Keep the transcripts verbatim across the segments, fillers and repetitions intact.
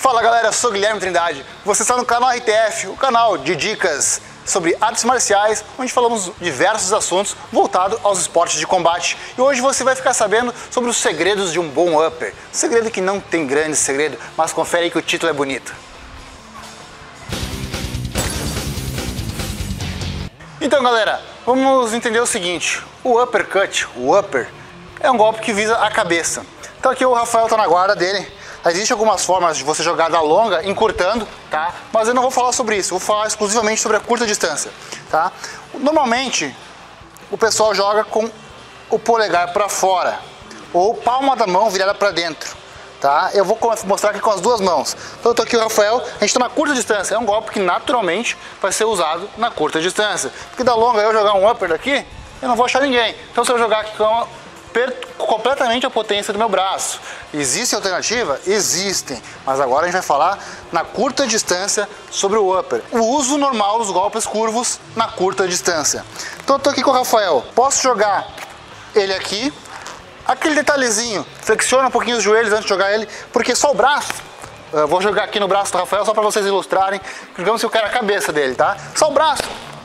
Fala galera, eu sou Guilherme Trindade, você está no canal R T F, o canal de dicas sobre artes marciais, onde falamos diversos assuntos voltados aos esportes de combate. E hoje você vai ficar sabendo sobre os segredos de um bom upper. Segredo que não tem grande segredo, mas confere aí que o título é bonito. Então galera, vamos entender o seguinte, o uppercut, o upper, é um golpe que visa a cabeça. Então aqui o Rafael está na guarda dele. Existem algumas formas de você jogar da longa, encurtando, tá? Mas eu não vou falar sobre isso, vou falar exclusivamente sobre a curta distância, tá? Normalmente, o pessoal joga com o polegar para fora, ou palma da mão virada para dentro, tá? Eu vou mostrar aqui com as duas mãos. Então eu tô aqui o Rafael, a gente está na curta distância, é um golpe que naturalmente vai ser usado na curta distância. Porque da longa eu jogar um upper daqui, eu não vou achar ninguém. Então se eu jogar aqui com a completamente a potência do meu braço. Existe alternativa? Existem, mas agora a gente vai falar na curta distância sobre o upper. O uso normal dos golpes curvos na curta distância. Então eu tô aqui com o Rafael, posso jogar ele aqui, aquele detalhezinho, flexiona um pouquinho os joelhos antes de jogar ele, porque só o braço, eu vou jogar aqui no braço do Rafael só para vocês ilustrarem, digamos que eu quero a cabeça dele, tá? Só o braço,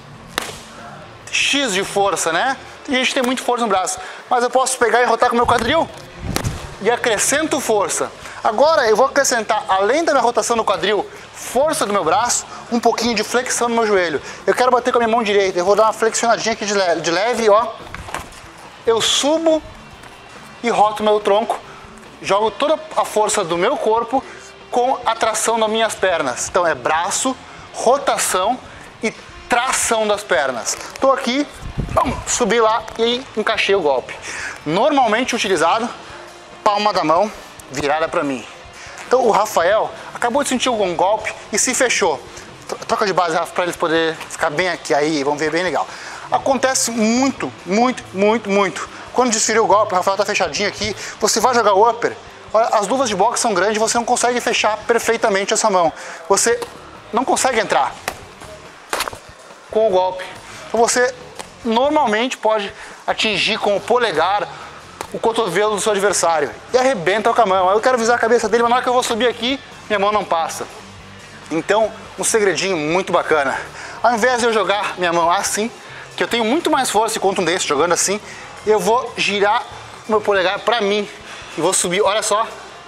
X de força, né? A gente tem muito força no braço, mas eu posso pegar e rotar com o meu quadril e acrescento força. Agora eu vou acrescentar, além da minha rotação no quadril, força do meu braço, um pouquinho de flexão no meu joelho. Eu quero bater com a minha mão direita, eu vou dar uma flexionadinha aqui de leve, de leve ó. Eu subo e roto meu tronco, jogo toda a força do meu corpo com a tração das minhas pernas. Então é braço, rotação e tração das pernas. Estou aqui, bom, subi lá e encaixei o golpe. Normalmente utilizado, palma da mão virada para mim. Então o Rafael acabou de sentir um golpe e se fechou. Troca de base, Rafa, para eles poderem ficar bem aqui, aí, vamos ver bem legal. Acontece muito, muito, muito, muito. Quando desferiu o golpe, o Rafael tá fechadinho aqui, você vai jogar o upper, as luvas de boxe são grandes, você não consegue fechar perfeitamente essa mão. Você não consegue entrar com o golpe. Então você normalmente pode atingir com o polegar o cotovelo do seu adversário e arrebenta com a mão. Aí eu quero visar a cabeça dele, mas na hora que eu vou subir aqui, minha mão não passa. Então, um segredinho muito bacana. Ao invés de eu jogar minha mão assim, que eu tenho muito mais força e contundência jogando assim, eu vou girar o meu polegar para mim e vou subir, olha só.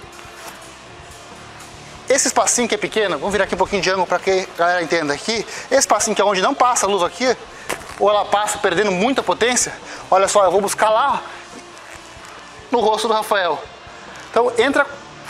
Esse espacinho que é pequeno, vamos virar aqui um pouquinho de ângulo para que a galera entenda aqui. Esse espacinho que é onde não passa a luva aqui, ou ela passa perdendo muita potência, olha só, eu vou buscar lá no rosto do Rafael. Então entra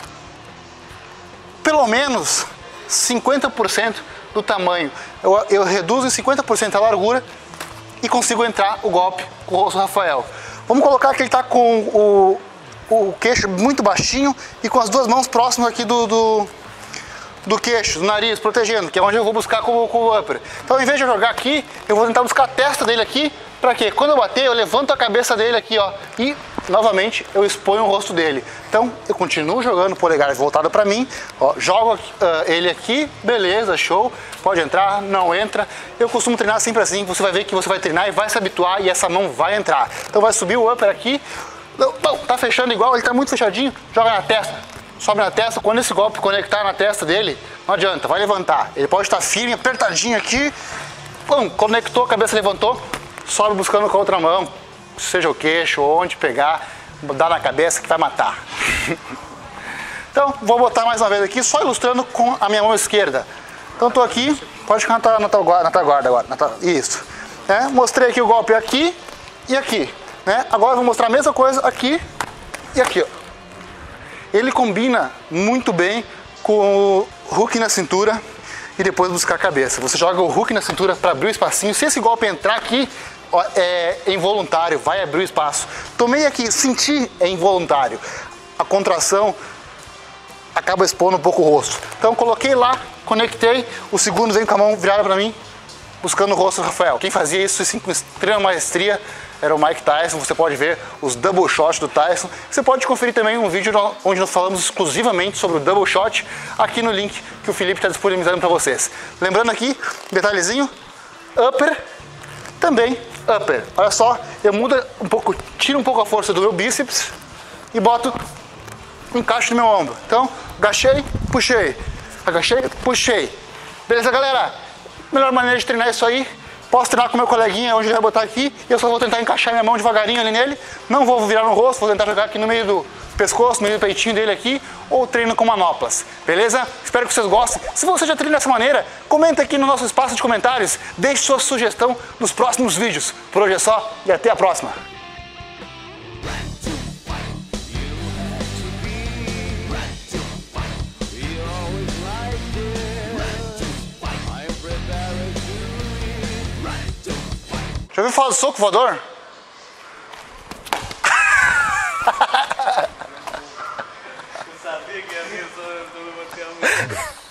pelo menos cinquenta por cento do tamanho. Eu, eu reduzo em cinquenta por cento a largura e consigo entrar o golpe com o rosto do Rafael. Vamos colocar que ele está com o, o queixo muito baixinho e com as duas mãos próximas aqui do... do do queixo, do nariz, protegendo, que é onde eu vou buscar com, com o upper. Então, em vez de eu jogar aqui, eu vou tentar buscar a testa dele aqui, pra quê? Quando eu bater, eu levanto a cabeça dele aqui, ó, e, novamente, eu exponho o rosto dele. Então, eu continuo jogando o polegar voltado pra mim, ó, jogo uh, ele aqui, beleza, show, pode entrar, não entra. Eu costumo treinar sempre assim, você vai ver que você vai treinar e vai se habituar e essa mão vai entrar. Então, vai subir o upper aqui, não, não, tá fechando igual, ele tá muito fechadinho, joga na testa. Sobe na testa, quando esse golpe conectar na testa dele, não adianta, vai levantar. Ele pode estar firme, apertadinho aqui, pum, conectou, a cabeça levantou, sobe buscando com a outra mão, seja o queixo, onde pegar, dá na cabeça que vai matar. Então, vou botar mais uma vez aqui, só ilustrando com a minha mão esquerda. Então, estou aqui, pode ficar na tua, na tua guarda, na tua guarda agora, na tua, isso. É, mostrei aqui o golpe aqui e aqui. Né? Agora, vou mostrar a mesma coisa aqui e aqui, ó. Ele combina muito bem com o hook na cintura e depois buscar a cabeça. Você joga o hook na cintura para abrir o espacinho. Se esse golpe entrar aqui, ó, é involuntário, vai abrir o espaço. Tomei aqui, senti, é involuntário. A contração acaba expondo um pouco o rosto. Então coloquei lá, conectei, o segundo vem com a mão virada para mim, buscando o rosto do Rafael. Quem fazia isso assim, com extrema maestria era o Mike Tyson. Você pode ver os double shots do Tyson. Você pode conferir também um vídeo onde nós falamos exclusivamente sobre o double shot aqui no link que o Felipe está disponibilizando para vocês. Lembrando aqui, detalhezinho, upper, também upper. Olha só, eu mudo um pouco, tiro um pouco a força do meu bíceps e boto, encaixo no meu ombro. Então, agachei, puxei. agachei, puxei. Beleza, galera? Melhor maneira de treinar isso aí, posso treinar com meu coleguinha, onde ele vai botar aqui, e eu só vou tentar encaixar minha mão devagarinho ali nele, não vou virar no rosto, vou tentar jogar aqui no meio do pescoço, no meio do peitinho dele aqui, ou treino com manoplas, beleza? Espero que vocês gostem. Se você já treina dessa maneira, comenta aqui no nosso espaço de comentários, deixe sua sugestão nos próximos vídeos. Por hoje é só, e até a próxima! Já ouviu falar do soco voador? Eu sabia que ia vir, eu só não levantei a mão.